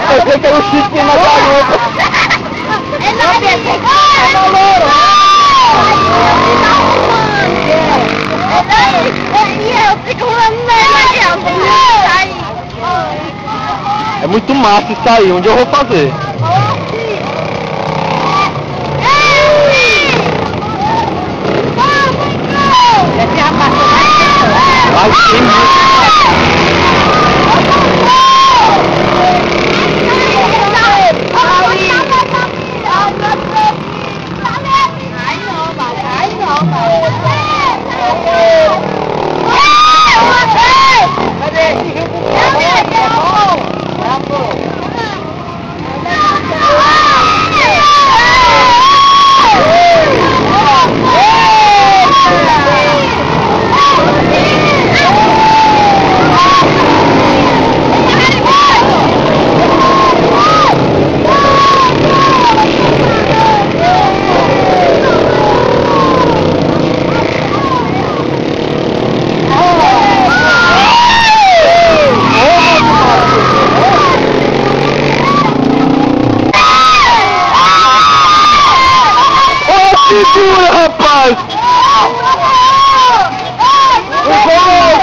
pensei que era o chifre na garupa. Eu pensei que era o louro. E eu fico É muito massa isso aí, onde eu vou fazer? Ai, segura, rapaz!